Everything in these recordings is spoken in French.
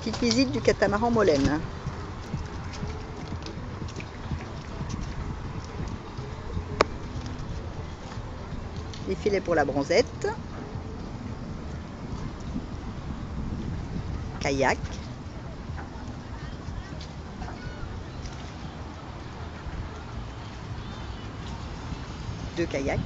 Petite visite du catamaran Molène. Les filets pour la bronzette. Kayak. Deux kayaks.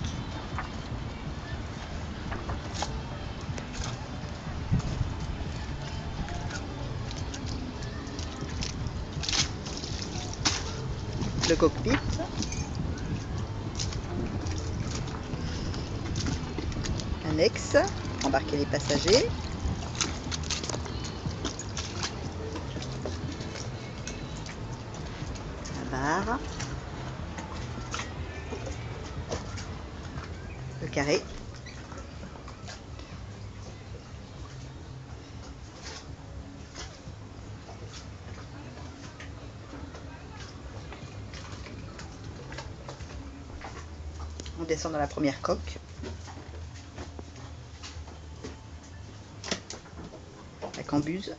Le cockpit. Annexe, embarquer les passagers. La barre. Le carré. On descend dans la première coque. La cambuse.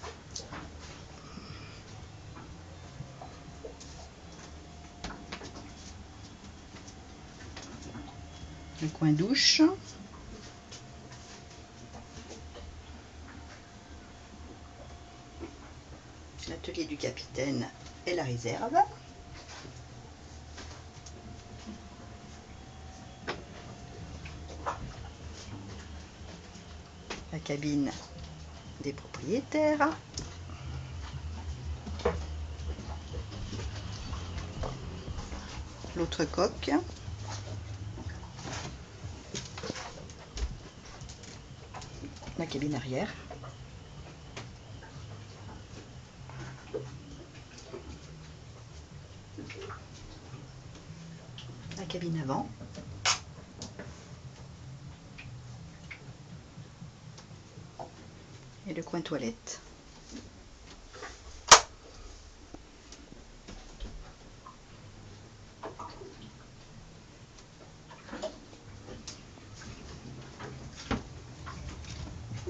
Le coin douche. L'atelier du capitaine et la réserve. La cabine des propriétaires. L'autre coque. La cabine arrière. La cabine avant. Et le coin toilette.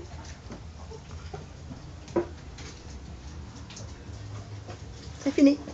C'est fini.